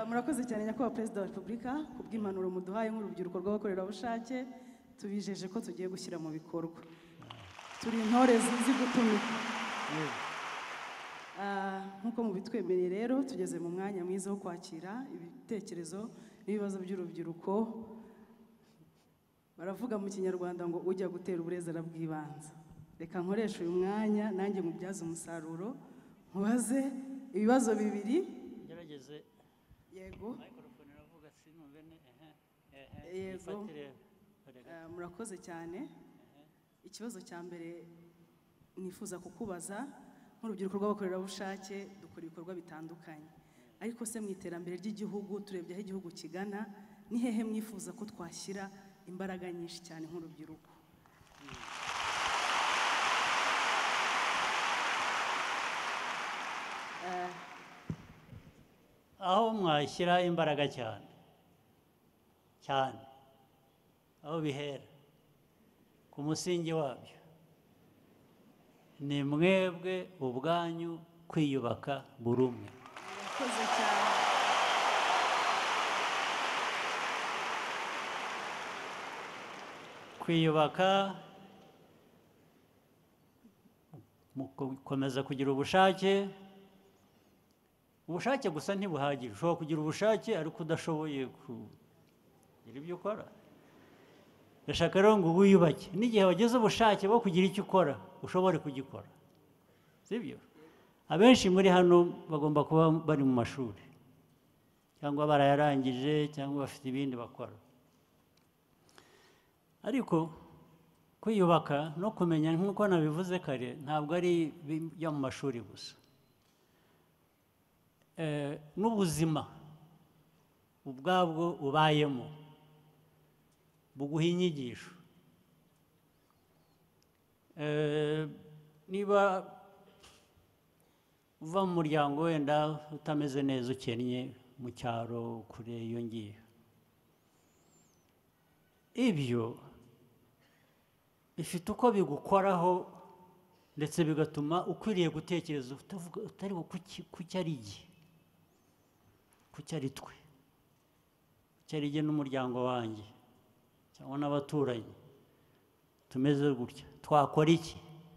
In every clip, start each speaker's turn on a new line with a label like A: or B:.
A: murakoze cyane nyakubahwa Perezida wa Repubulika kubw'impanuro muduhaye nk'urubyiruko rw'abakorerabushake tubijeje ko tugiye gushyira mu bikorwa turi intore zizi gutumika nk'uko mubitwemereye rero tugeze mu mwanya mwiza wo kwakira ibitekerezo n'ibibazo by'urubyiruko baravuga mu kinyarwanda ngo ujya gutera uburezi arabwibanza reka nkoresha uyu mwanya nanjye mubyaze umusaruro mubaze ibibazo bibiri
B: gerageze
A: yego
B: microphone iravuga sinumve
A: yego murakoze cyane ikibazo cya mbere nifuza kukubaza nk'urubyiruko rw'abakorerabushake dukora ibikorwa bitandukanye ariko se mu iterambere ry'igihugu turebye aho igihugu kigana ni hehe mwifuza ko twashyira imbaraga nyinshi cyane nk'urubyiruko
B: aho mwashyira imbaraga cyane aho bihera ku musingi wabyo ni mwebwe ubwanyu kwiyubaka buri umwe
A: murakoze cyane
B: kwiyubaka mukomeza kugira ubushake gusa ntibuhagije ushobora kugira ubushake ariko udashoboye kugira ibyo ukora ndashaka rero ngo wiyubake n'igihe wagize ubushake bwo kugira icyo ukora ushobore kugikora sibyo abenshi muri hano bagomba kuba bari mu mashuri cyangwa barayarangije cyangwa bafite ibindi bakora ariko kwiyubaka no kumenya nk'uko nabivuze kare ntabwo ari ibyo mu mashuri gusa n'ubuzima ubwabwo ubayemo buguha inyigisho niba uva mu muryango wenda utameze neza ukennye mu cyaro kure iyo ngiyo ibyo bifite uko bigukoraho ndetse bigatuma ukwiriye gutekereza utari kuki ari igihe kuki ari twe kuki ari igihe n'umuryango wanjye cyangwa n'abaturanyi tumeze gutya twakora iki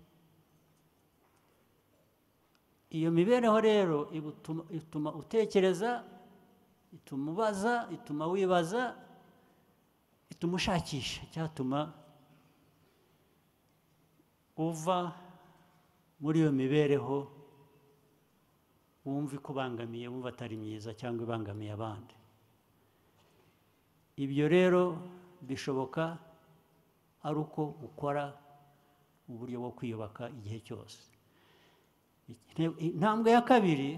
B: iyo mibereho rero ituma utekereza ituma ubaza ituma wibaza ituma ushakisha cyatuma uva muri iyo mibereho wumva ikubangamiye wumva atari myiza cyangwa ibangamiye abandi ibyo rero bishoboka ari uko ukora uburyo bwo kwiyubaka igihe cyose intambwe ya kabiri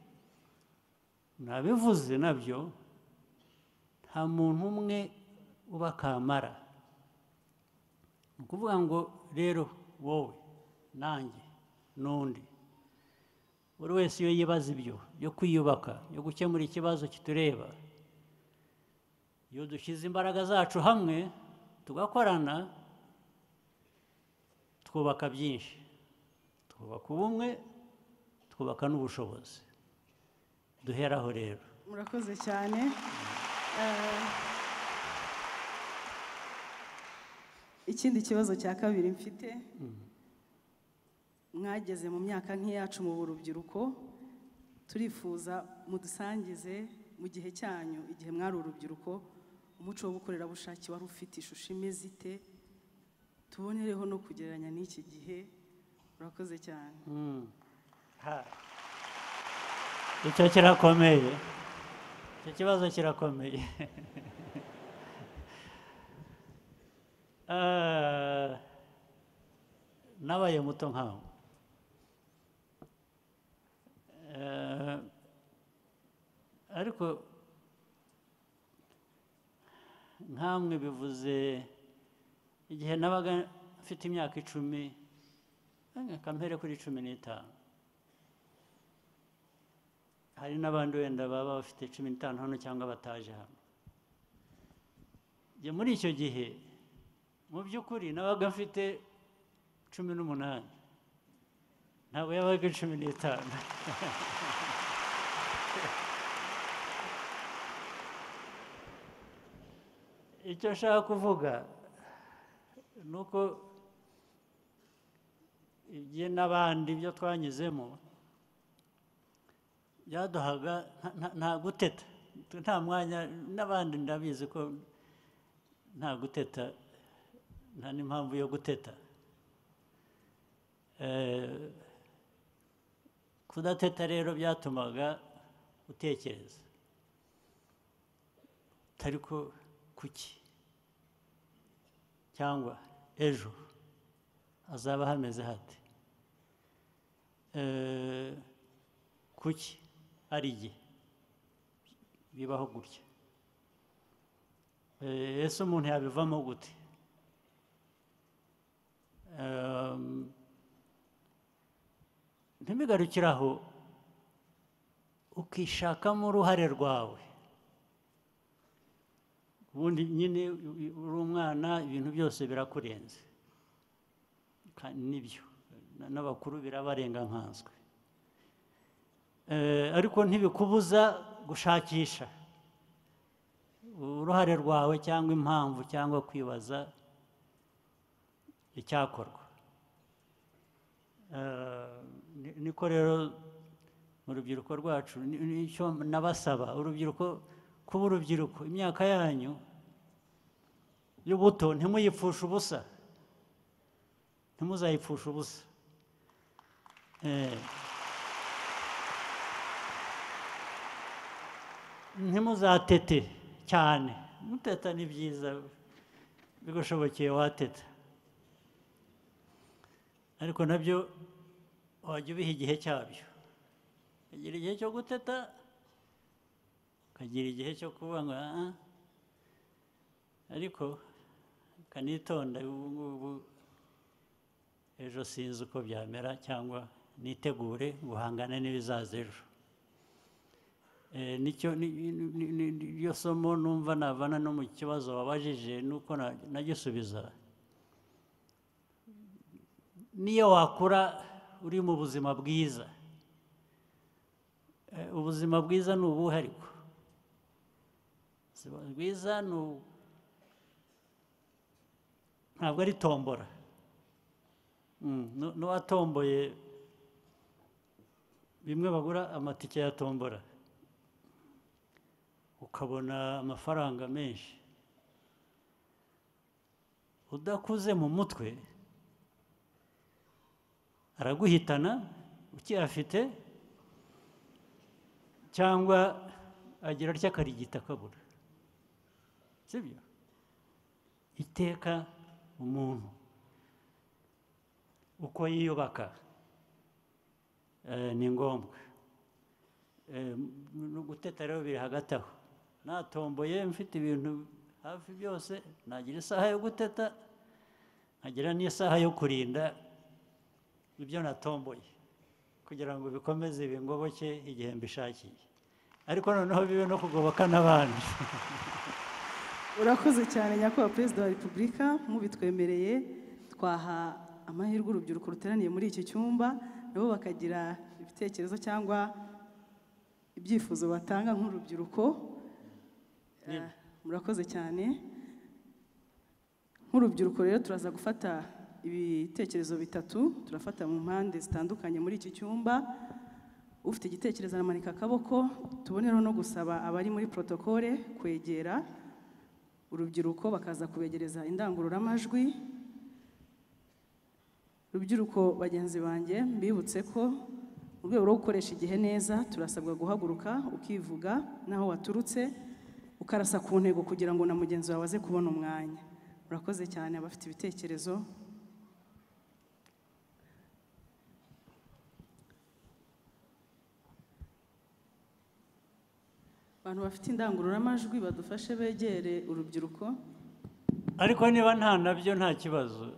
B: nabivuze nabyo nta muntu umwe uba kamara ni ukuvuga ngo rero wowe nanjye n'undi buri wese iyo yibaza ibyo byo kwiyubaka yo gukemura ikibazo kitureba iyo dushyize imbaraga zacu hamwe tugakorana twubaka byinshi twubaka ubumwe twubaka n'ubushobozi duheraho rero
A: murakoze cyane ikindi kibazo cya kabiri mfite mwageze mu myaka nk'iyacu mu rubyiruko turifuza mudusangize mu gihe cyanyu igihe mwari urubyiruko umuco w'ubukorerabushake wari ufite ishusho imeze ite tubonereho no kugereranya n'iki gihe murakoze cyane
B: icyo kirakomeye icyo kibazo kirakomeye nabaye muto nkawe ariko nkamwe bivuze igihe nabaga mfite imyaka 10 kampere kuri 15 hari n'abandi wenda baba bafite 15 hano cyangwa bataje hano muri icyo gihe mu by'ukuri nabaga mfite 18 ntabwo yabaga 15 icyo nshaka kuvuga ni uko igihe n'abandi ibyo twanyuzemo byaduhaga nta guteta, nta mwanya, n'abandi ndabizi ko nta guteta, nta n'impamvu yo guteta. Kudateta rero byatumaga utekereza ariko kuki cyangwa ejo hazaba hameze hate, kuki ari igihe bibaho gutya, ese umuntu yabivamo gute? Ntibigarukire aho, ukishakamo uruhare rwawe. Ubundi nyine uri umwana, ibintu byose birakurenze, nibyo n'abakuru birabarenga nkanswe, ariko ntibikubuza gushakisha uruhare rwawe cyangwa impamvu cyangwa kwibaza icyakorwa. Niko rero mu rubyiruko rwacu nicyo nabasaba, urubyiruko, kuba urubyiruko, imyaka yanyu y'ubuto ntimuyipfushe ubusa, ntimuzayipfushe ubusa. Ntimuzatete cyane, muteta ni byiza, bigushobokeye wateta, ariko nabyo wajya ubiha igihe cyabyo. Ukagira igihe cyo guteta, ukagira igihe cyo kuvuga ngo ariko kanitonda, ubu ejo sinzi uko byamera, cyangwa nitegure guhangana n'ibizaza ejo. Niyo somo numva navana no mu kibazo wabajije, nuko nagisubiza. Niyo wakura uri mu buzima bwiza, ubuzima bwiza ni ubuhe? Ariko ubuzima bwiza ntabwo ari tombora. N'uwatomboye bimwe bagura amatike ya tombora, ukabona amafaranga menshi, udakuze mu mutwe araguhitana ukiyafite, cyangwa agira atya akarigita akabura. Sibyo? Iteka umuntu uko yiyubaka ni ngombwa. Guteta rero biri hagati aho. Natomboye mfite ibintu hafi byose, nagira isaha yo guteta, nkagira n'isaha yo kurinda ibyo natomboye, kugira ngo bikomeze bingoboke igihe mbishakiye, ariko noneho bibe no kugoboka n'abandi.
A: Urakoze cyane nyakubahwa Perezida wa Repubulika, mubitwemereye twaha amahirwe urubyiruko ruteraniye muri iki cyumba, nabo bakagira ibitekerezo cyangwa ibyifuzo batanga nk'urubyiruko. Murakoze cyane. Nk'urubyiruko rero turaza gufata ibitekerezo bitatu, turafata mu mpande zitandukanye muri iki cyumba. Ufite igitekerezo aramanika akaboko, tubonereho no gusaba abari muri protokole kwegera urubyiruko bakaza kubegereza indangururamajwi. Rubyiruko bagenzi banjye, mbibutse ko mu rwego rwo gukoresha igihe neza, turasabwa guhaguruka ukivuga naho waturutse, ukarasa ku ntego kugira ngo na mugenzi wawe aze kubona umwanya. Murakoze cyane abafite ibitekerezo. Abantu bafite indangururamajwi badufashe begere urubyiruko.
B: Ariko niba nta nabyo nta kibazo.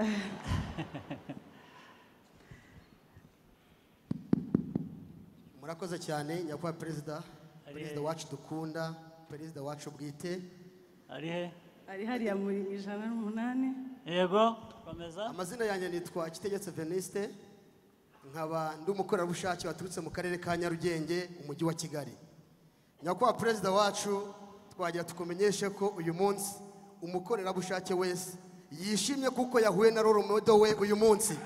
C: Murakoze cyane nyakubahwa Perezida, Perezida wacu dukunda, Perezida wacu bwite.
B: Ari he?
A: Ari hariya muri 108.
B: Yego, komeza.
C: Amazina yanjye nitwa Kitegetse Veniste, nkaba ndi umukorerabushake waturutse mu karere ka Nyarugenge, umujyi wa Kigali. Nyakubahwa Perezida wacu, twagira tukumenyeshe ko uyu munsi umukorerabushake wese yishimye kuko yahuye na role model we uyu munsi.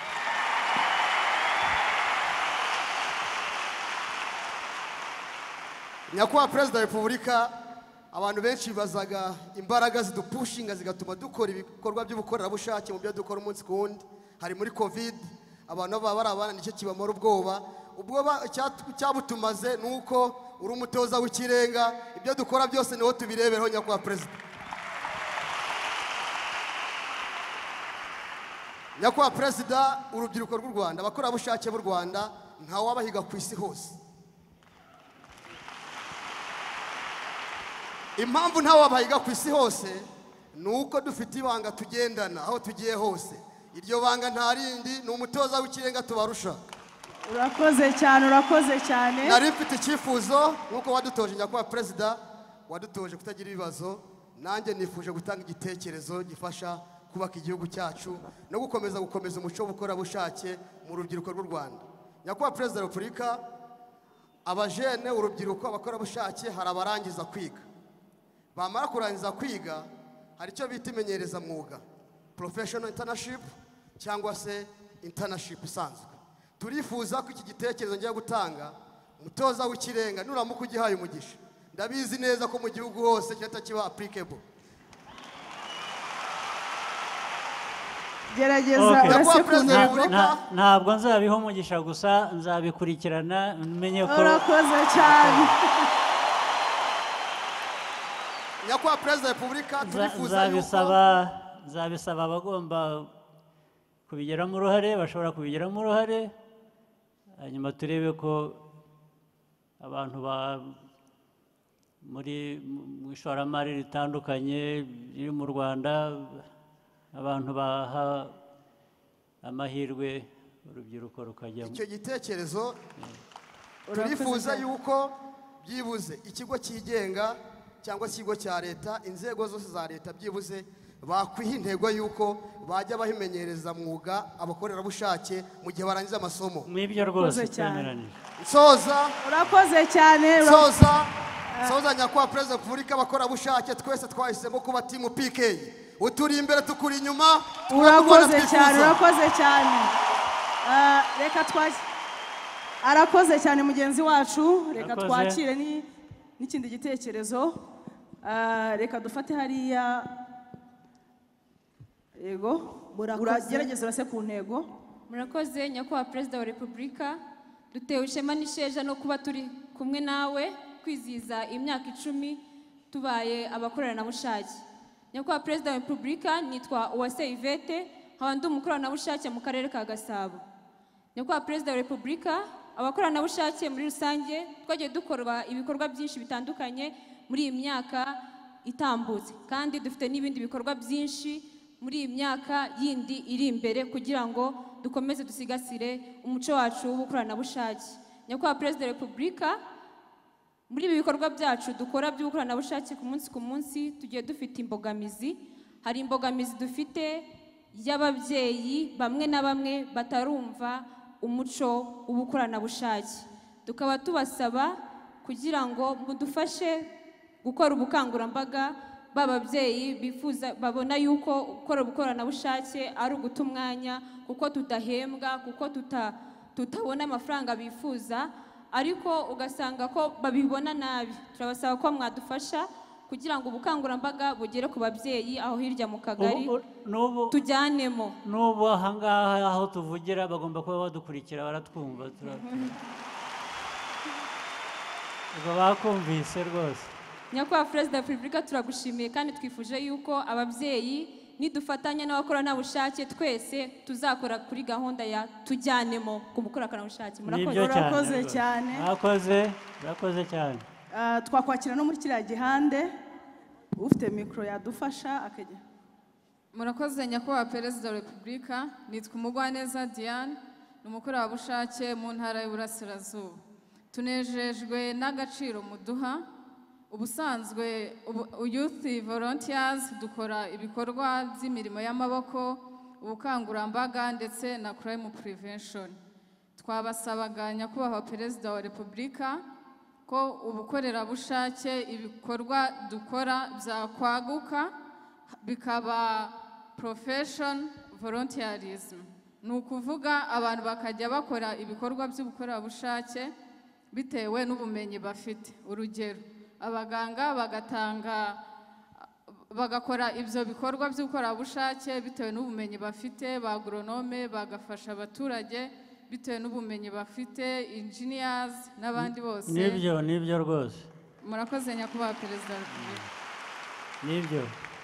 C: Nyakubahwa Perezida wa Repubulika, abantu benshi bazaga imbaraga zidupushinga zigatuma dukora ibikorwa by'ubukorerabushake mu byo dukora umunsi ku wundi. Hari muri covid abantu baba barabana nicyo kibamara ubwoba cyabutumaze nuko uri umutoza w'ikirenga, ibyo dukora byose niho tubirebereho. Nyakubahwa Perezida, Nyakubahwa Perezida, urubyiruko rw'u Rwanda, abakorerabushake b'u Rwanda ntawe wabahiga ku isi hose. Impamvu ntawe wabahiga ku isi hose nuko dufite ibanga tugendana aho tugiye hose. Iryo banga nta rindi, ni umutoza w'ikirenga tubarusha.
A: Urakoze cyane, urakoze cyane.
C: Nari mfite icyifuzo nuko wadutoje Nyakubahwa Perezida, wadutoje kutagira ibibazo. Nanjye nifuje gutanga igitekerezo gifasha kubaka igihugu cyacu no gukomeza umuco w'ubukorerabushake mu rubyiruko rw'u Rwanda. Nyakubahwa Perezida wa Repubulika, abajene, urubyiruko, abakorerabushake hari abarangiza kwiga. Bamara kurangiza kwiga hari icyo bita imenyereza mwuga, professional internship cyangwa se internship isanzwe. Turifuza ko iki gitekerezo ngiye gutanga umutoza w'ikirenga nuramuka ugihaye umugisha, ndabizi neza ko mu gihugu hose cyata kiba applicable.
A: Gerageza urase ku ntego.
B: Ntabwo nzabiho umugisha gusa, nzabikurikirana menye ko.
A: Urakoze cyane.
C: Nyakubahwa Perezida wa Repubulika, turifuza yuko
B: nzabisaba abagomba kubigiramo uruhare, bashobora kubigiramo uruhare, hanyuma turebe ko abantu muri mu ishoramari ritandukanye riri mu Rwanda, abantu baha amahirwe urubyiruko rukajyamo.
C: Icyo gitekerezo turifuza yuko byibuze ikigo cyigenga cyangwa ikigo cya leta, inzego zose za leta byibuze bakwiha intego yuko bajya bahimenyereza mwuga abakorerabushake mu gihe barangiza amasomo.
B: Mwibyo rwose cyaneranije.
A: Urakoze cyane.
C: Soza Nyakubahwa Perezida wa Repubulika, abakorerabushake twese twahisemo kuba timu PK. Uturi imbere tukuri inyuma.
A: Urakoze cyane, urakoze cyane. Reka arakoze cyane mugenzi wacu. Reka twakire n'ikindi gitekerezo. Reka dufate hariya. Yego, uragerageza urase ku ntego.
D: Murakoze Nyakubahwa Perezida wa Repubulika, dutewe ishema n'isheja no kuba turi kumwe nawe kwizihiza imyaka 10 tubaye abakorerabushake. Nyakubahwa Perezida wa Repubulika, nitwa Uwase Yvette, nkaba ndi umukorerabushake mu karere ka Gasabo. Nyakubahwa Perezida wa Repubulika, abakorerabushake muri rusange twagiye dukora ibikorwa byinshi bitandukanye muri iyi myaka itambutse, kandi dufite n'ibindi bikorwa byinshi muri iyi myaka yindi iri imbere kugira ngo dukomeze dusigasire umuco wacu w'ubukoranabushake. Nyakubahwa Perezida wa Repubulika, muri ibi bikorwa byacu dukora by'ubukoranabushake ku munsi tugiye dufite imbogamizi. Hari imbogamizi dufite y'ababyeyi bamwe na bamwe batarumva umuco w'ubukoranabushake. Tukaba tubasaba kugira ngo mudufashe gukora ubukangurambaga b'ababyeyi bifuza babona yuko gukora ubukoranabushake ari uguta umwanya, kuko tudahembwa, kuko tutabona amafaranga bifuza, ariko ugasanga ko babibona nabi. Turabasaba ko mwadufasha kugira ngo ubukangurambaga bugere ku babyeyi aho hirya mu kagari tujyanemo.
B: N'ubu ahangaha aho tuvugira bagomba kuba badukurikira, baratwumva. Ubwo bakumvise rwose.
D: Nyakubahwa Perezida wa Repubulika, turagushimiye kandi twifuje yuko ababyeyi nidufatanya n'abakoranabushake twese tuzakora kuri gahunda ya tujyanemo ku bukoranabushake.
A: Murakoze cyane.
B: Murakoze cyane.
A: Twakwakira no muri kiriya gihande ufite mikoro yadufasha akajya.
E: Murakoze Nyakubahwa Perezida wa Repubulika, nitwa Umugwaneza Diane, ni umukorerabushake mu ntara y'Uburasirazuba. Tunejejwe n'agaciro muduha. Ubusanzwe Youth Volunteers dukora ibikorwa by'imirimo y'amaboko, ubukangurambaga ndetse na crime prevention. Twabasabaga Nyakubahwa Perezida wa Repubulika ko ubukorerabushake ibikorwa dukora byakwaguka bikaba profession volunteerism. Ni ukuvuga abantu bakajya bakora ibikorwa by'ubukorerabushake bitewe n'ubumenyi bafite. Urugero, abaganga bagakora ibyo bikorwa by'ubukorerabushake bitewe n'ubumenyi bafite, ba agronome bagafasha abaturage bitewe n'ubumenyi bafite, engineers n'abandi bose.
B: Nibyo rwose.
E: Murakoze nyakubahwa Perezida wa Repubulika.
B: Nibyo.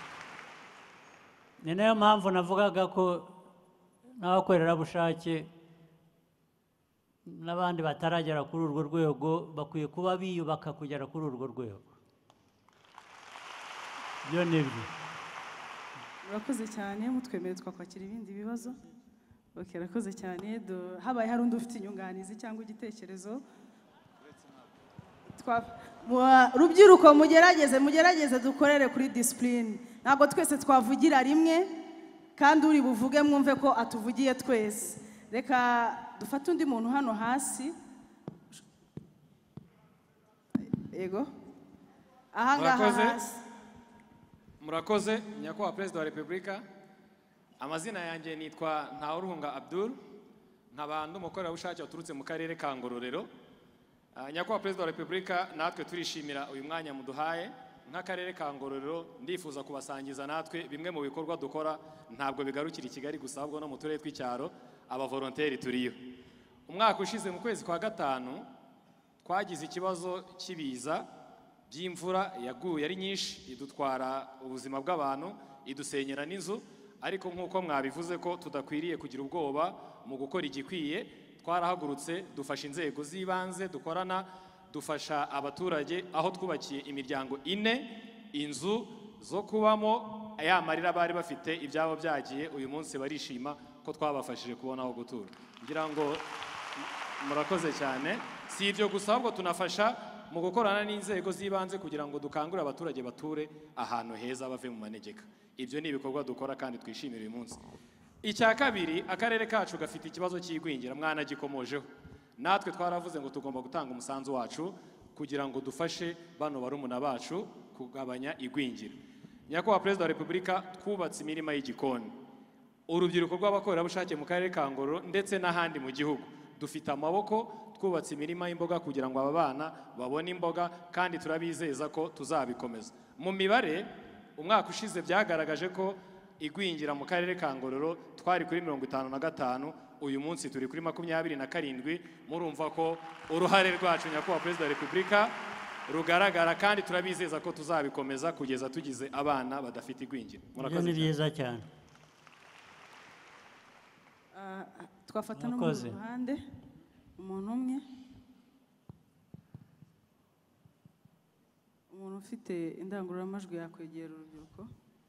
B: Ni nayo mpamvu navugaga ko n'abakorerabushake n'abandi bataragera kuri urwo rwego bakwiye kuba biyubaka kugera kuri urwo rwego. Byo nibyo.
A: Murakoze cyane, mutwemerere twakwakira ibindi bibazo. Okay, rakoze cyane. Habaye hari undi ufite inyunganizi cyangwa igitekerezo. Rubyiruko mugerageze dukorere kuri discipline. Ntabwo twese twavugira rimwe kandi uri buvuge mwumve ko atuvugiye twese. Reka dufate undi muntu hano hasi. Yego. Ahangaha hasi.
F: Murakoze nyakubahwa Perezida wa Repubulika. Amazina yanjye nitwa Ntawuruhunga Abdul, nkaba ndi umukorerabushake waturutse mu karere ka Ngororero. Nyakubahwa Perezida wa Repubulika, natwe turishimira uyu mwanya muduhaye. Nk'akarere ka Ngororero ndifuza kubasangiza natwe bimwe mu bikorwa dukora, ntabwo bigarukira i Kigali gusa ahubwo no mu turere tw'icyaro abavolonteri turiyo. Umwaka ushize mu kwezi kwa gatanu twagize ikibazo cy'ibiza by'imvura yaguye ari nyinshi, idutwara ubuzima bw'abantu, idusenyera n'inzu. Ariko nk'uko mwabivuze ko tudakwiriye kugira ubwoba mu gukora igikwiye, twarahagurutse dufasha inzego z'ibanze dukorana, dufasha abaturage aho twubakiye imiryango 4 inzu zo kubamo. Ya marira bari bafite ibyabo byagiye, uyu munsi barishima ko twabafashije kubona aho gutura. Ngira ngo murakoze cyane. Si ibyo gusa ahubwo tunafasha mu gukorana n'inzego z'ibanze kugira ngo dukangurire abaturage bature ahantu heza bave mu manegeka. Ibyo ni ibikorwa dukora kandi twishimira uyu munsi. Icya kabiri, akarere kacu gafite ikibazo cy'igwingira, mwana gikomojeho. Natwe twaravuze ngo tugomba gutanga umusanzu wacu kugira ngo dufashe bano barumuna bacu kugabanya igwingira. Nyakubahwa Perezida wa Repubulika, twubatse imirima y'igikoni. Urubyiruko rw'abakorerabushake mu karere ka Ngororero ndetse n'ahandi mu gihugu dufite amaboko, twubatse imirima y'imboga kugira ngo aba bana babone imboga, kandi turabizeza ko tuzabikomeza. Mu mibare umwaka ushize byagaragaje ko igwingira mu karere ka Ngororero twari kuri 55, uyu munsi turi kuri 27. Murumva ko uruhare rwacu nyakubahwa Perezida wa Repubulika rugaragara, kandi turabizeza ko tuzabikomeza kugeza tugize abana badafite igwingira.
B: Murakoze. Ni byiza cyane.
A: Twafata no mu ruhande umuntu umwe, umuntu ufite indangururamajwi yakwegera urubyiruko.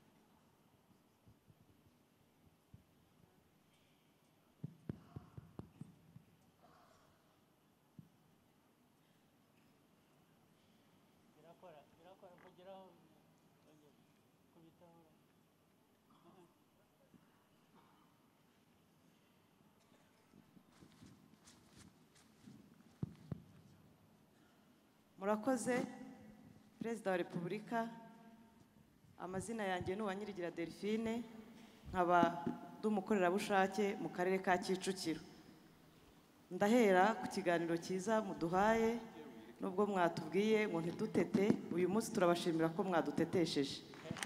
G: Murakoze Perezida wa Repubulika. Amazina yanjye ni Uwanyirigira Delphine, nkaba ndi umukorerabushake mu karere ka Kicukiro. Ndahera ku kiganiro cyiza muduhaye, nubwo mwatubwiye ngo ntidutete, uyu munsi turabashimira ko mwadutetesheje.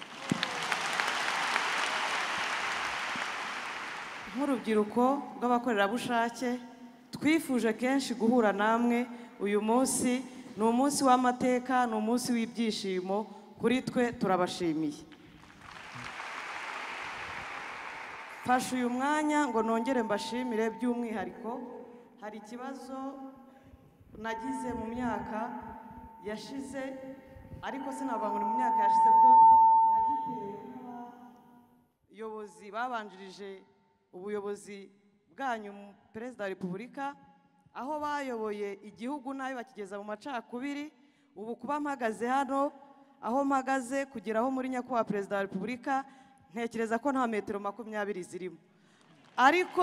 G: Nk'urubyiruko rw'abakorerabushake twifuje kenshi guhura namwe. Uyu munsi ni umunsi w'amateka, ni umunsi w'ibyishimo kuri twe, turabashimiye. Fasha uyu mwanya ngo nongere mbashimire by'umwihariko. Hari ikibazo nagize mu myaka yashize, ariko sinavuga ngo ni mu myaka yashize ko nagitewe n'abayobozi babanjirije ubuyobozi bwanyu Perezida wa Repubulika, aho bayoboye igihugu nabi bakigeza mu macakubiri. Ubu kuba mpagaze hano aho mpagaze kugeraho muri nyakubahwa Perezida wa Repubulika, ntekereza ko nta metero 20 zirimo. Ariko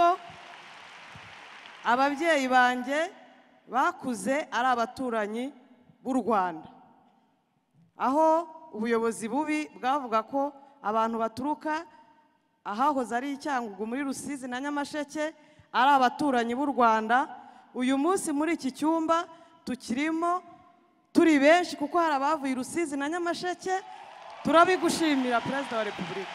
G: ababyeyi banjye bakuze ari abaturanyi b'u Rwanda, aho ubuyobozi bubi bwavuga ko abantu baturuka ahahoze ari Icyangugu muri Rusizi na Nyamasheke ari abaturanyi b'u Rwanda. Uyu munsi muri iki cyumba tukirimo turi benshi kuko hari abavuye i Rusizi na Nyamasheke. Turabigushimira Perezida wa Repubulika.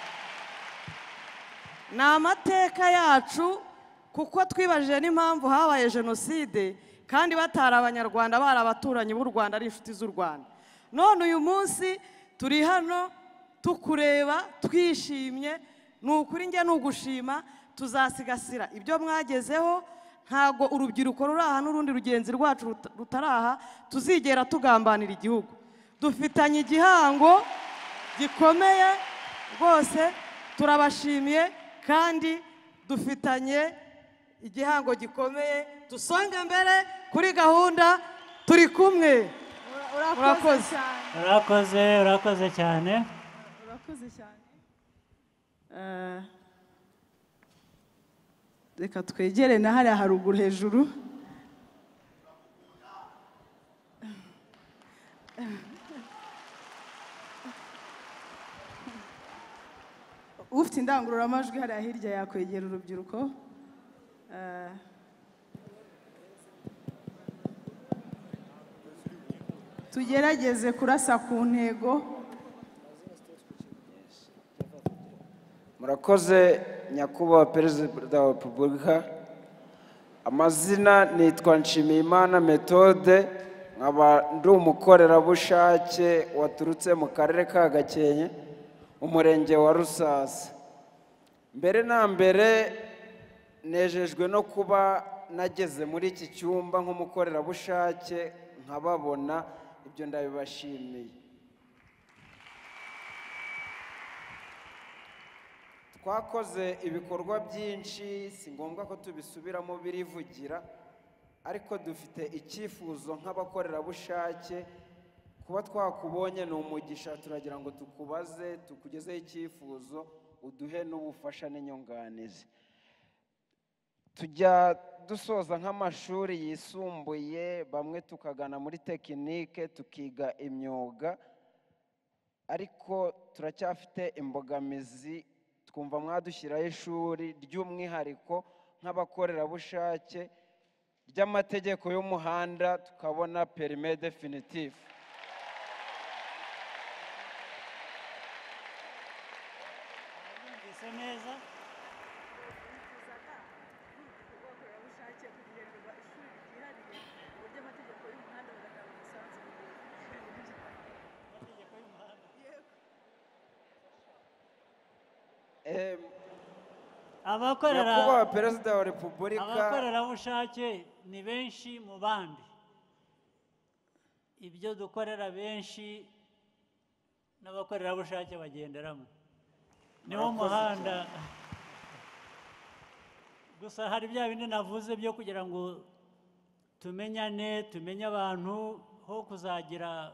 G: Ni amateka yacu kuko twibajije n'impamvu habaye jenoside kandi batari abanyarwanda, bari abaturanyi b'u Rwanda, ari inshuti z'u Rwanda. None uyu munsi turi hano tukureba twishimye. Ni ukuri njye ni ugushima. Tuzasigasira ibyo mwagezeho. Ntago urubyiruko ruri aha n'urundi rugenzi rwacu rutaraha tuzigera tugambanira igihugu. Dufitanye igihango gikomeye rwose. Turabashimiye kandi dufitanye igihango gikomeye. Dusonge mbere kuri gahunda, turi kumwe. Urakoze cyane.
B: Urakoze cyane.
A: Urakoze cyane. Reka twegere na hariya haruguru hejuru. Ufite indangururamajwi hariya hirya yakwegera urubyiruko. Tugerageze kurasa ku ntego.
H: Murakoze nyakubahwa Perezida wa Repubulika. Amazina nitwa Nshimiyimana Methode, nkaba ndi umukorerabushake waturutse mu karere ka Gakenke, umurenge wa Rusasa. Mbere na mbere nejejwe no kuba nageze muri iki cyumba nk'umukorerabushake nkababona, ibyo ndabibashimiye. Twakoze ibikorwa byinshi, si ngombwa ko tubisubiramo birivugira, ariko dufite icyifuzo nk'abakorerabushake. Kuba twakubonye ni umugisha, turagira ngo tukubaze, tukugezeho icyifuzo, uduhe n'ubufasha n'inyunganizi. Tujya dusoza nk'amashuri yisumbuye, bamwe tukagana muri tekinike tukiga imyuga, ariko turacyafite imbogamizi. Twumva mwadushyiraho ishuri ry'umwihariko nk'abakorerabushake ry'amategeko y'umuhanda, tukabona perime definitive. Nyakubahwa Perezida wa Repubulika,
B: abakorerabushake ni benshi mu bandi. Ibyo dukorera benshi n'abakorerabushake bagenderamo. Niwo muhanda. Gusa hari bya bindi navuze byo kugira ngo tumenyane, tumenye abantu, ho kuzagira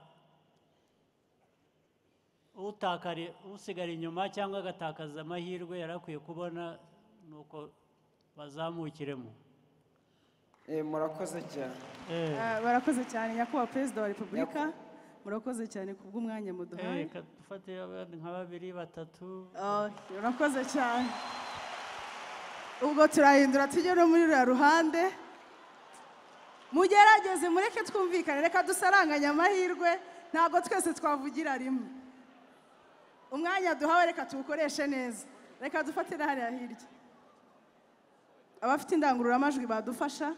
B: usigara inyuma cyangwa agatakaza amahirwe yarakwiye kubona, nuko bazamukiremo.
H: Murakoze cyane.
A: Barakoze cyane nyakubahwa Perezida wa Repubulika. Murakoze cyane kubw'umwanya muduhaye.
B: Dufate nka babiri batatu.
A: Murakoze cyane. Ubwo turahindura tujye no muri ruriya ruhande. Mugerageze mureke twumvikane, reka dusaranganya amahirwe, ntabwo twese twavugira rimwe. Umwanya duhawe reka tuwukoreshe neza. Reka dufatire hariya hirya. Abafite indangururamajwi badufasha.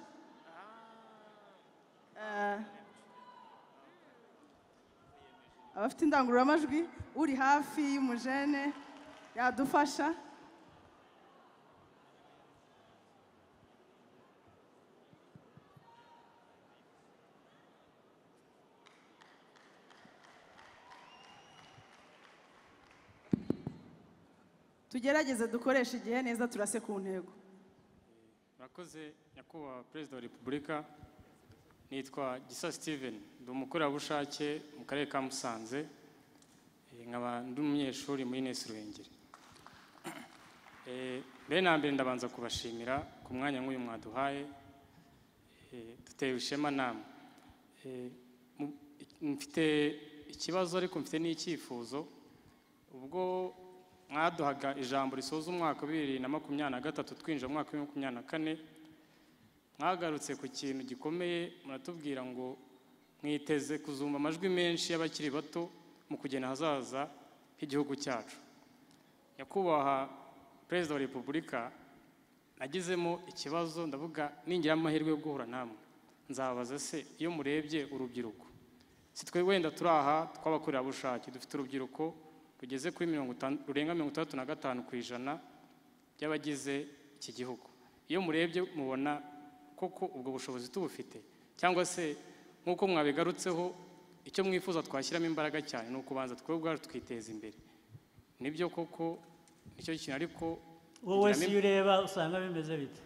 A: Abafite indangururamajwi, uri hafi y'umujene yadufasha. Tugerageze dukoresha igihe neza, turase ku ntego.
F: Murakoze nyakubahwa Perezida wa Repubulika. Nitwa Gisa Steven, ndi umukorerabushake mu karere ka Musanze, nkaba ndi umunyeshuri muri Ines Ruhengeri. Mbere na mbere ndabanza kubashimira ku mwanya nk'uyu mwaduhaye, dutewe ishema namwe. Mfite ikibazo ariko mfite n'icyifuzo. Ubwo mwaduhaga ijambo risoza umwaka wa 2023 twinjira mu mwaka wa 2024 mwagarutse ku kintu gikomeye muratubwira ngo mwiteze kuzumva amajwi menshi y'abakiri bato mu kugena hazaza h'igihugu cyacu. Nyakubahwa Perezida wa Repubulika, nagizemo ikibazo ndavuga ningira amahirwe yo guhura namwe nzabaza se iyo murebye urubyiruko si twe wenda turaha twabakorera bushake dufite urubyiruko rugeze kuri rurenga 65% by'abagize iki gihugu. Iyo murebye mubona koko ubwo bushobozi tubufite cyangwa se nkuko mwabigarutseho icyo mwifuza twashyiramo imbaraga cyane no kubanza twebwe twiteza imbere. Nibyo koko icyo kintu ariko
B: wowe si ureba usanga bimeze bite?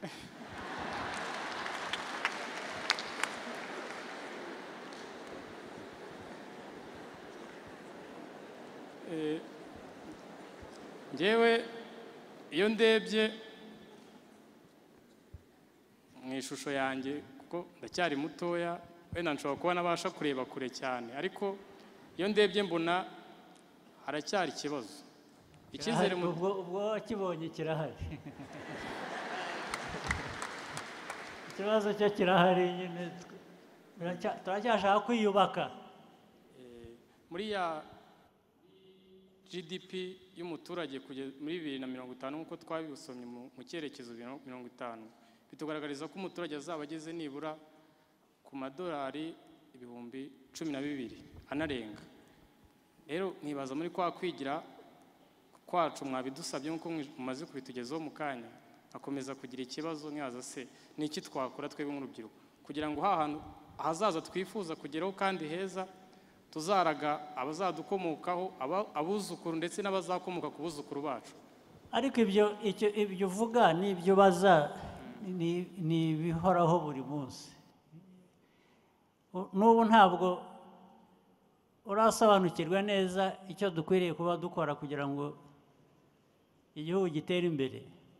F: Njyewe iyo ndebye mu ishusho yanjye kuko ndacyari mutoya wenda nshobora kuba nabasha kureba kure cyane, ariko iyo ndebye mbona haracyari ikibazo. Icyizere
B: ubwo wakibonye kirahari. Ikibazo cyo kirahari nyine turacyashaka kwiyubaka.
F: Muri ya GDP y'umuturage kugeza muri 2050 nkuko twabisomye mu cyerekezo 2050 bitugaragariza ko umuturage azaba ageze nibura ku madolari 12,000 anarenga. Rero nibaza muri kwa kwigira kwacu mwabidusabye nkuko mumaze kubitugezaho mu kanya akomeza kugira ikibazo nyaza se niki twakora twebwe nk'urubyiruko kugira ngo hahantu ahazaza twifuza kugeraho kandi heza tuzaraga abazadukomokaho abuzukuru ndetse n'abazakomoka ku buzukuru bacu.
B: Ariko ibyo uvuga n'ibyo baza ni bihoraho buri munsi. N'ubu ntabwo urasobanukirwa neza icyo dukwiriye kuba dukora kugira ngo igihugu gitere imbere.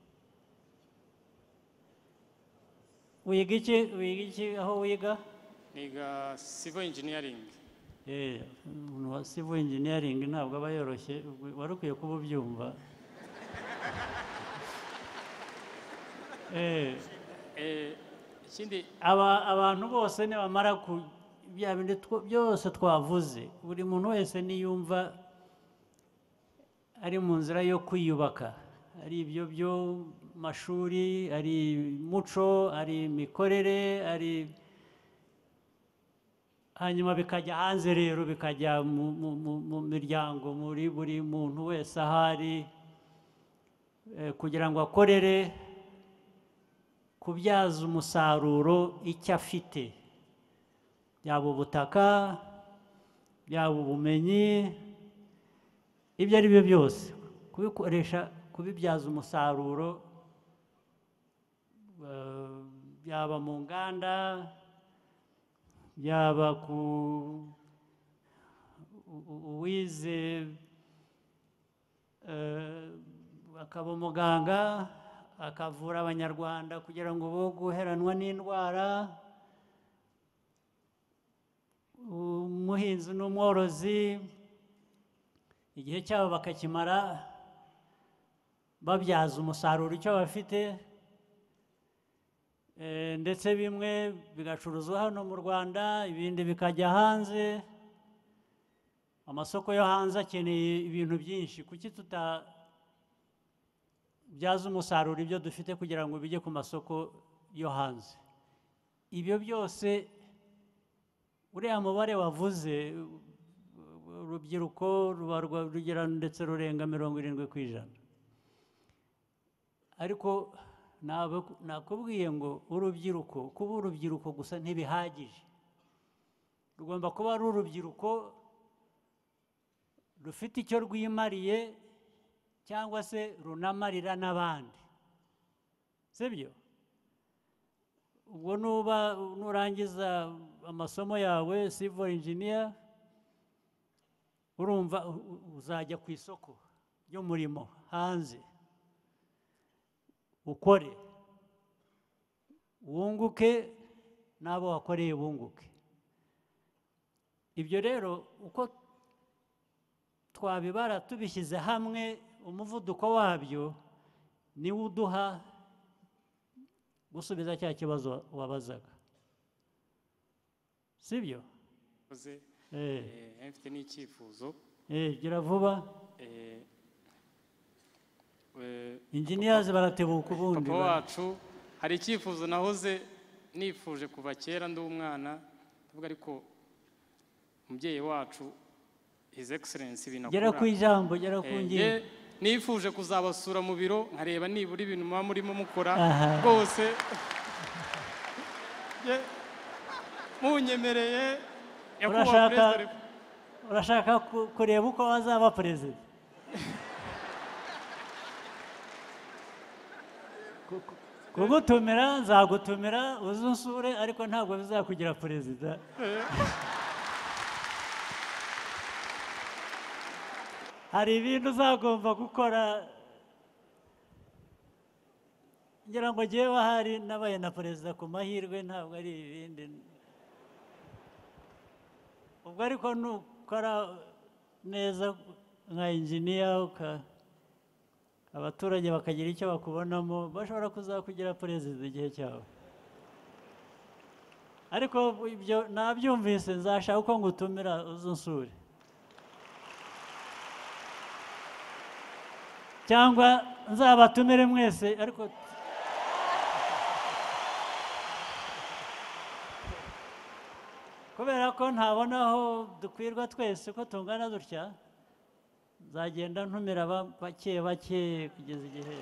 B: Wiga iki aho wiga?
F: Niga civil engineering.
B: Umuntu wa civil engineering ntabwo aba yoroshye, wari ukwiye kuba ubyumva. Abantu bose nibamara bya bindi byose twavuze, buri muntu wese niyumva ari mu nzira yo kwiyubaka, ari ibyo byo mashuri, ari muco, ari mikorere, ari hanyuma bikajya hanze rero bikajya mu miryango muri buri muntu wese ahari kugira ngo akorere kubyaza umusaruro icyo afite, yaba ubutaka, yaba ubumenyi, ibyo ari byo byose kubikoresha, kubibyaza umusaruro, yaba mu nganda, yaba ku uwize akaba umuganga akavura abanyarwanda kugira ngo bo guheranwa n'indwara, umuhinzi n'umworozi igihe cyabo bakakimara babyaza umusaruro icyo bafite, ndetse bimwe bigacuruzwa hano mu Rwanda ibindi bikajya hanze. Amasoko yo hanze akeneye ibintu byinshi, kuki tutabyaza umusaruro ibyo dufite kugira ngo bijye ku masoko yo hanze? Ibyo byose uriya mubare wavuze urubyiruko rugera ndetse rurenga 70%, ariko nakubwiye ngo urubyiruko, kuba urubyiruko gusa ntibihagije, rugomba kuba ari urubyiruko rufite icyo rwimariye cyangwa se runamarira n'abandi, sibyo? Ubwo nurangiza amasomo yawe civil engineer, urumva uzajya ku isoko ry'umurimo hanze ukore, wunguke n'abo wakoreye bunguke. Ibyo rero uko twabibara tubishyize hamwe umuvuduko wabyo niwo uduha gusubiza cya kibazo wabazaga, sibyo?
I: mfite n'icyifuzo.
B: Gira vuba. Engineers baratebuka ubundi.
I: Papa wacu hari icyifuzo nahoze nifuje kuva kera ndi umwana, tuvuga ariko umubyeyi wacu His Excellency binakura.
B: Gera ku ijambo, gera ku ngingo.
I: Nifuje kuzabasura mu biro nkareba nibura ibintu muba murimo mukora rwose. Munyemereye nyakubahwa Perezida.
B: Urashaka kureba uko wazaba perezida? Kugutumira nzagutumira uzunsure, ariko ntabwo bizakugira perezida. Hari ibintu uzagomba gukora, ngira ngo jyewe ahari nabaye na perezida ku mahirwe, ntabwo ari ibindi. Ubwo ariko nukora neza nka engineer, abaturage bakagira icyo bakubonamo, bashobora kuzakugira perezida igihe cyawe. Ariko ibyo nabyumvise, nzashaka uko ngutumira uzunsure, cyangwa nzabatumire mwese, ariko kubera ko ntabona aho dukwirwa twese ko tungana dutya, nzagenda ntumira bake bake kugeza igihe.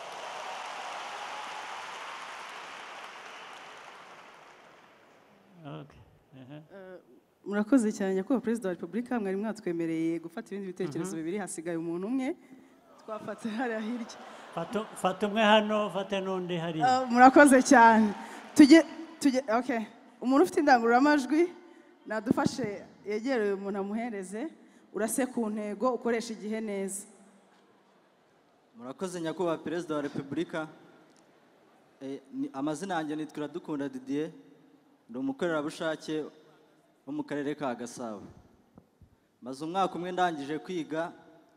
A: Murakoze cyane nyakubahwa Perezida wa Repubulika, mwari mwatwemereye gufata ibindi bitekerezo bibiri, hasigaye umuntu umwe twafata hariya hirya.
B: Fata umwe hano, fate n'undi hariya.
A: Murakoze cyane. Okay. Umuntu ufite indangururamajwi nadufashe yegereye umuntu amuhereze, urase ku ntego, ukoresha igihe neza.
J: Murakoze nyakubahwa Perezida wa Repubulika. Amazina yanjye nitwa Iradukunda Didier, ndi umukorerabushake wo mu karere ka Gasabo. Maze umwaka umwe ndangije kwiga,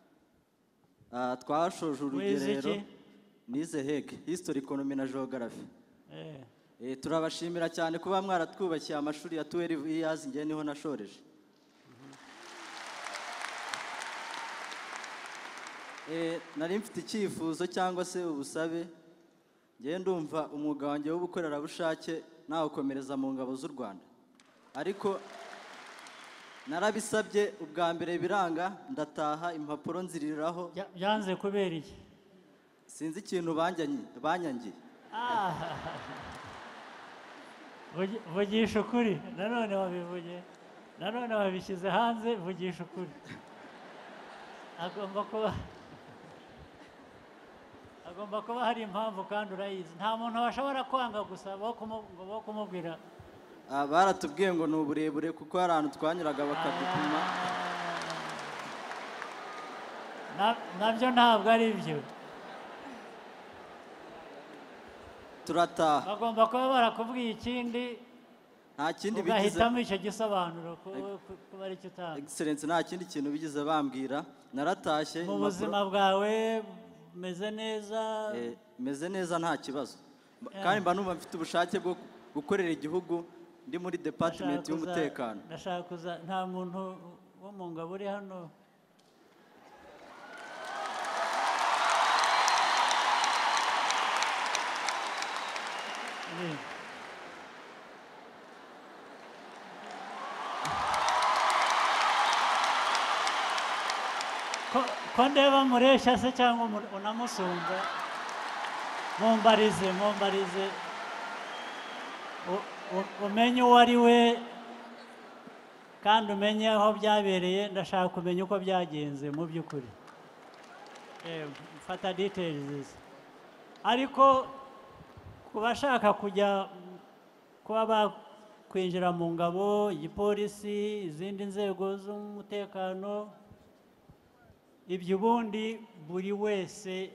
J: twashoje urugerero, nize HEG, History, Economy na Geography. Turabashimira cyane kuba mwaratwubakiye amashuri ya 12 years, ngiye niho nashoreje. Nari mfite icyifuzo cyangwa se ubusabe, ngiye ndumva umwuga wanjye w'ubukorerabushake nawukomereza mu ngabo z'u Rwanda, ariko narabisabye ubwa mbere biranga, ndataha impapuro nziriraho.
B: Byanze kubera iki?
J: Sinzi ikintu banyangiye.
B: Vugisha ukuri, nanone wabivuge, nanone wabishyize hanze, vugisha ukuri. Agomba kuba hari impamvu kandi urayizi. Nta muntu washobora kwanga gusa bo kumubwira.
J: Baratubwiye ngo ni uburebure kuko hari ahantu twanyuraga bakadupima.
B: Nabyo ntabwo ari byo.
J: Turataha.
B: Bagomba kuba barakubwiye ikindi,
J: nta kindi bigize,
B: ugahitamo icyo gisobanuro kuba ari cyo utanga.
J: Excellency, nta kindi kintu bigize bambwira. Naratashye.
B: Mu buzima bwawe meze neza?
J: Meze neza, nta kibazo, kandi mba numva mfite ubushake bwo gukorera igihugu. Ndi muri department y'umutekano.
B: Ndashaka kuza, nta muntu wo mu ngabo uri hano? Ko ndeba mureshya se cyangwa unamusumba? Mumbarize umenye uwo ari we kandi umenye aho byabereye. Ndashaka kumenya uko byagenze mu by'ukuri. Fata details. Ariko ku bashaka kuba bakwinjira mu ngabo, igipolisi, izindi nzego z'umutekano, ibyo ubundi buri wese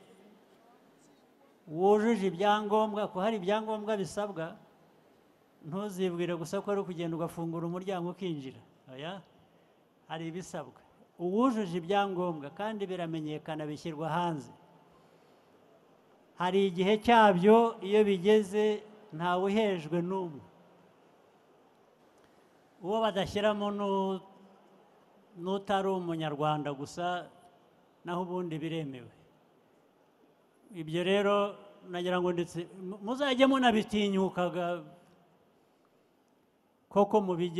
B: wujuje ibyangombwa, ko hari ibyangombwa bisabwa. Ntuzibwire gusa ko ari ukugenda ugafungura umuryango ukinjira. Hari ibisabwa. uwujuje ibyangombwa kandi biramenyekana bishyirwa hanze, hari igihe cyabyo iyo bigeze ntawe uhejwe n'umwe, uwo badashyiramo n'utari umunyarwanda gusa, naho ubundi biremewe. Ibyo rero nagira ngo ndetse muzajye munabitinyukaga koko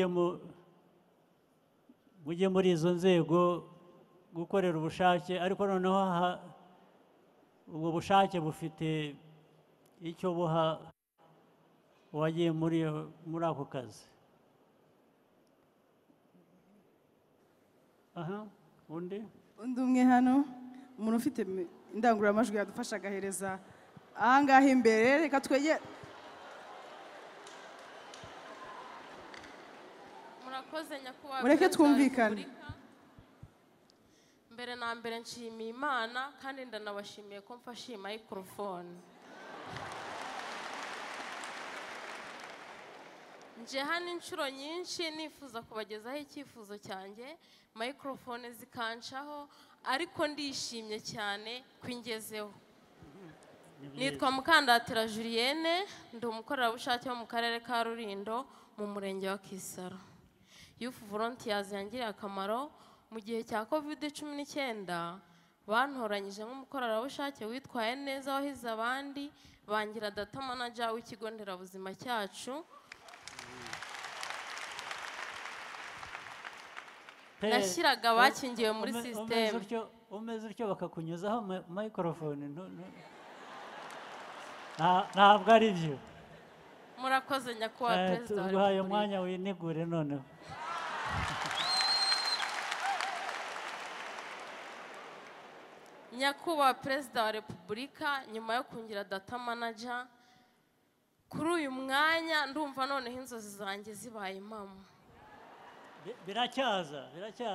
B: mujye muri izo nzego gukorera ubushake, ariko noneho ubwo bushake bufite icyo buha uwagiye muri ako kazi. Undi
A: umwe hano, umuntu ufite indangururamajwi yadufasha agahereza ahangaha imbere. Reka twegere.
K: Murakoze nyakubahwa,
A: mureke twumvikane.
K: Mbere na mbere nshimiye Imana kandi ndanabashimiye ko mfashe iyi microphone. Nje hano inshuro nyinshi nifuza kubagezaho icyifuzo cyanjye, microphone zikancaho, ariko ndishimye cyane kwingezeho. Nitwa Mukandatira Julienne, ndi umukorerabushake wo mu karere ka Rulindo mu murenge wa Kisaro. Youth Volunteers yangiriye akamaro mu gihe cya COVID-19, bantoranyije nk'umukorerabushake witwaye neza wahize abandi, bangira data manager w'ikigo nderabuzima cyacu. Nashyiraga abakingiwe muri system.
B: Umeze utyo bakakunyuzaho microphone, ntabwo ari byo.
K: Murakoze nyakubahwa Perezida.
B: Tuguhaye umwanya winigure noneho.
K: Nyakubahwa Perezida wa Repubulika, nyuma yo kungira data manager, kuri uyu mwanya ndumva noneho inzozi zanjye zibaye impamo.
B: Biracyaza.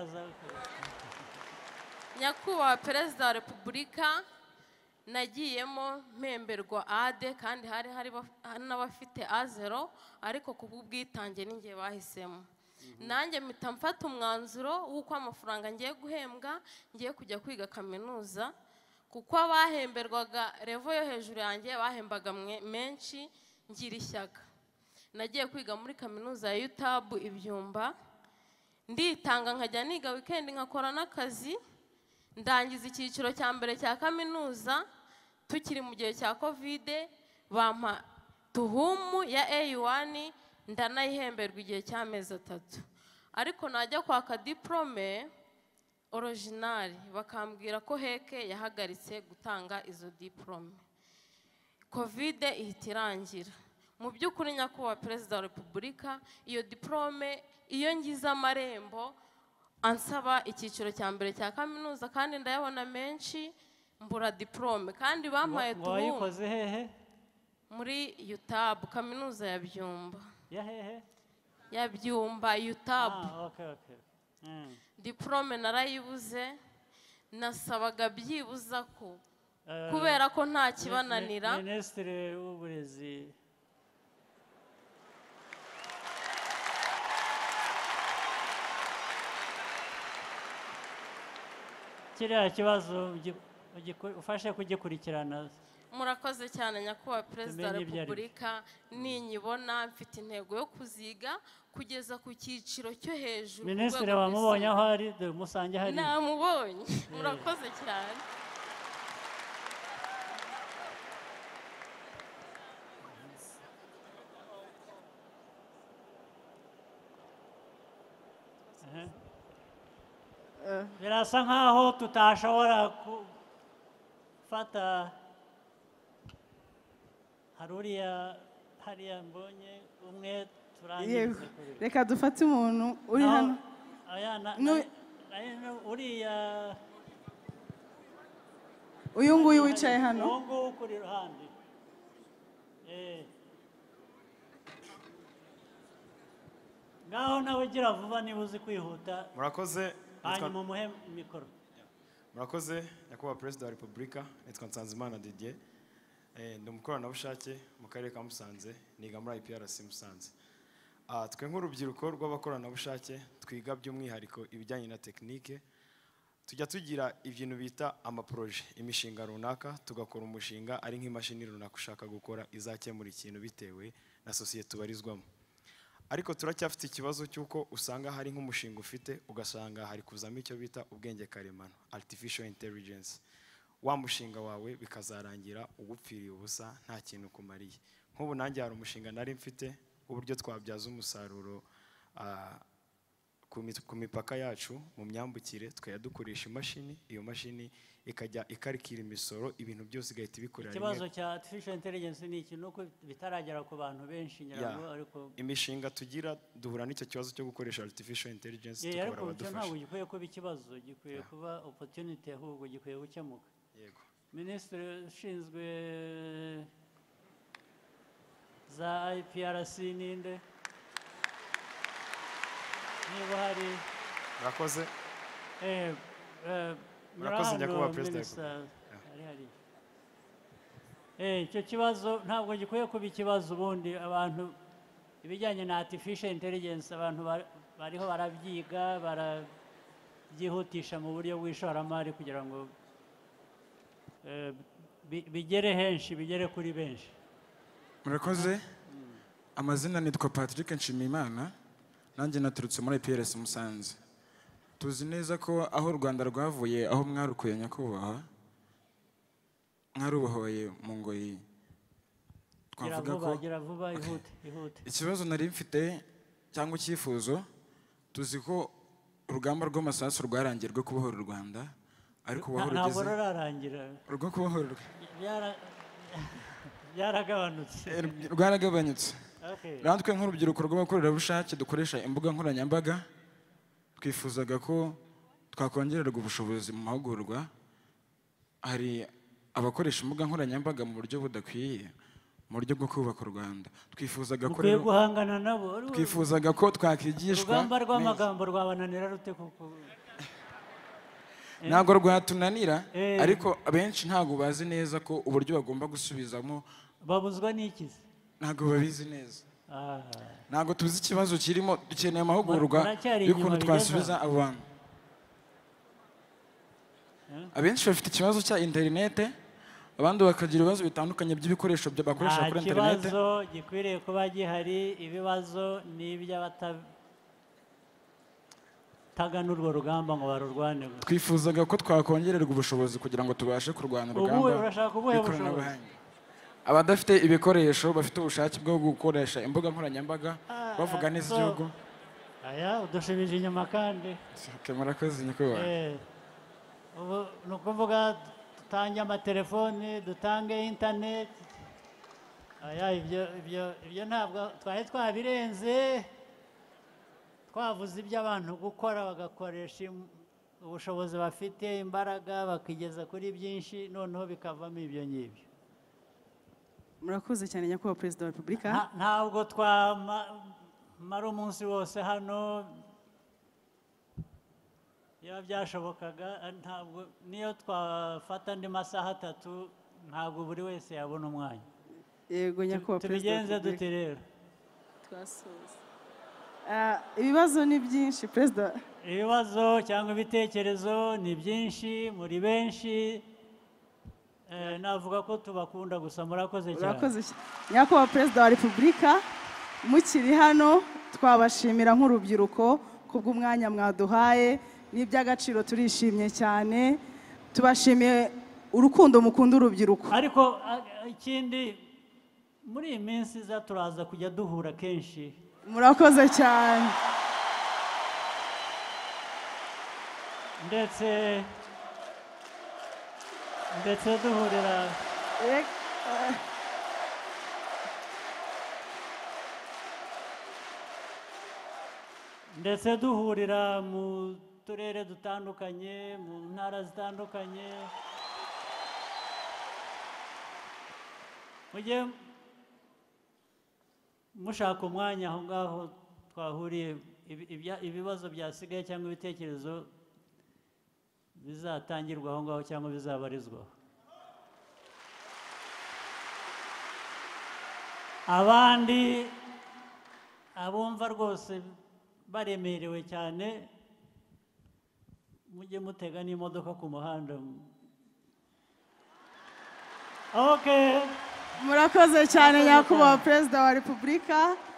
K: Nyakubahwa Perezida wa Repubulika, nagiyemo mpemberwa AD kandi hari n'abafite A0, ariko kubw'ubwitange ninjye bahisemo. Nanjye mpita mfata umwanzuro w'uko amafaranga ngiye guhembwa ngiye kujya kwiga kaminuza, kuko abahemberwaga revo yo hejuru yanjye bahembaga menshi, ngira ishyaka. Nagiye kwiga muri kaminuza ya UTAB Ibyumba, nditanga nkajya niga weekend nkakora n'akazi, ndangiza icyiciro cya mbere cya kaminuza. Tukiri mu gihe cya COVID, bampa tuhumu ya A1, ndanayihemberwa igihe cy'amezi 3, ariko najya kwaka diplome original bakambwira ko heke yahagaritse gutanga izo diplome. COVID ihita irangira. Mu by'ukuri nyakubahwa Perezida wa Repubulika, iyo diplome iyo ngize amarembo ansaba icyiciro cya mbere cya kaminuza kandi ndayabona menshi, mbura diplome kandi bampaye tuhumu.
B: Wayikoze hehe?
K: Muri UTAB, kaminuza ya Byumba.
B: Ya hehe?
K: Ya Byumba UTAB.
B: Okay.
K: Diplome narayibuze, nasabaga byibuza ko kubera ko nta kibananira.
B: Minisitiri w'uburezi kiriya kibazo ufashe kugikurikirana.
K: Murakoze cyane nyakubahwa Perezida wa Repubulika, ninyibona mfite intego yo kuziga kugeza ku cyiciro cyo hejuru.
B: Minisitiri wamubonye aho ari, musange hari?
K: Namubonye. Murakoze cyane.
B: Birasa nkaho tutashobora gufata hariya mbonye umwe turangize.
A: Reka dufate umuntu uri hano.
B: Uriya
A: uyu nguyu wicaye hano.
B: Uwo nguwo kuri iruhande. Ngaho nawe gira vuba niba uzi kwihuta.
F: Murakoze.
B: Hanyuma umuhe mikoro.
F: Murakoze nyakubahwa Perezida wa Repubulika, nitwa Nsanzimana Didier. Ndi umukoranabushake mu karere ka Musanze, niga muri IPRC Musanze. Twe nk'urubyiruko rw'abakoranabushake twiga by'umwihariko ibijyanye na tekinike,
L: tujya tugira ibintu bita amaproje, imishinga runaka, tugakora umushinga ari nk'imashini runaka ushaka gukora izakemura ikintu bitewe na sosiyete tubarizwamo. Ariko turacyafite ikibazo cy'uko usanga hari nk'umushinga ufite ugasanga hari kuzamo icyo bita ubwenge karemano, artificial intelligence. Wa mushinga wawe bikazarangira ugupfiriye ubusa nta kintu kumariye. Nk'ubu nanjye hari umushinga nari mfite uburyo twabyaza umusaruro ku mipaka yacu mu myambukire, dukoresha imashini, iyo mashini ikajya ikarikira imisoro, ibintu byose igahita ibikorera rimwe.
B: Ikibazo cya artificial intelligence ni iki? Nuko bitaragera ku bantu benshi nyirango, ariko
L: imishinga tugira duhura n'icyo kibazo cyo gukoresha artificial intelligence tukabura abadufasha.
B: Ntabwo gikwiye kuba ikibazo, gikwiye kuba opportunity, ahubwo gikwiye gukemuka.
L: Yego.
B: Minisitiri ushinzwe za IPRC ninde? Niba hari
L: murakoze. Murakoze nyakubahwa President.
B: Icyo kibazo ntabwo gikwiye kuba ikibazo. Ubundi abantu ibijyanye na artificial intelligence abantu bariho barabyiga, barabyihutisha mu buryo bw'ishoramari kugira ngo bigere henshi, bigere kuri benshi.
M: Murakoze. Amazina nitwa Patrick Nshimiyimana, nanjye naturutse muri IPRS Musanze. Tuzi neza ko aho u Rwanda rwavuye, aho mwarukuye nyakubahwa, mwarubohoye mu ngoyi. Twavuga ko ikibazo nari mfite cyangwa icyifuzo, tuzi ko urugamba rw'amasasu rwarangiye rwo kubohora u Rwanda, ariko ubaho rugeze
B: ntabwo rurarangira
M: rwo kubohora
B: byaragabanutse.
M: Rwaragabanyutse. Natwe nk'urubyiruko rw'abakorerabushake dukoresha imbuga nkoranyambaga, twifuzaga ko twakongererwa ubushobozi mu mahugurwa. Hari abakoresha imbuga nkoranyambaga mu buryo budakwiye, mu buryo bwo kubaka u Rwanda. Twifuzaga ko
B: rero guhangana nabo,
M: twifuzaga ko twakigishwa.
B: Urugamba rw'amagambo rwabananira rute kuko
M: ntabwo rwatunanira, ariko abenshi ntabwo bazi neza ko uburyo bagomba gusubizamo.
B: Babuzwa n'iki?
M: Ntabwo babizi neza. Ntabwo tuzi ikibazo kirimo, dukeneye amahugurwa y'ukuntu twasubiza abo bantu. Abenshi bafite ikibazo cya interinete, abandi bakagira ibibazo bitandukanye by'ibikoresho bakoresha kuri interinete.
B: Ikibazo gikwiriye kuba gihari, ibibazo ni iby'abataganura urwo rugamba ngo barurwane.
M: Twifuzaga ko twakongererwa ubushobozi kugira ngo tubashe kurwana urugamba.
B: Urashaka ubuhe bushobozi?
M: Abadafite ibikoresho bafite ubushake bwo gukoresha imbuga nkoranyambaga bavuga neza igihugu.
B: Udushubije inyuma kandi.
M: Murakoze nyakubahwa.
B: Ubu ni ukuvuga dutange amatelefoni, dutange interineti. Ibyo ntabwo twari twabirenze. Twavuze iby'abantu gukora, bagakoresha ubushobozi bafite, imbaraga, bakigeza kuri byinshi, noneho bikavamo ibyo ngibyo.
A: Murakoze cyane nyakubahwa Perezida wa Repubulika.
B: Ntabwo twamara umunsi wose hano, iyo byashobokaga, ntabwo niyo twafata andi masaha 3 ntabwo buri wese yabona umwanya.
A: Yego nyakubahwa Perezida.
B: Tubigenze dute rero?
A: Twasoza. Ibibazo ni byinshi Perezida.
B: Ibibazo cyangwa ibitekerezo ni byinshi, muri benshi. Navuga ko tubakunda gusa. Murakoze cyane.
A: Murakoze nyakubahwa Perezida wa Repubulika, mukiri hano twabashimira nk'urubyiruko kubw'umwanya mwaduhaye, n'iby'agaciro turishimye cyane. Tubashimiye urukundo mukunda urubyiruko.
B: Ariko ikindi, muri iyi minsi iza turaza kujya duhura kenshi.
A: Murakoze cyane.
B: ndetse duhurira mu turere dutandukanye, mu ntara zitandukanye. Mujye mushaka umwanya aho ngaho twahuriye, ibibazo byasigaye cyangwa ibitekerezo bizatangirwa aho ngaho cyangwa bizabarizwaho. Abandi abumva rwose baremerewe cyane, mujye mutega n'imodoka ku muhanda. Okay.
A: Murakoze cyane nyakubahwa Perezida wa Repubulika.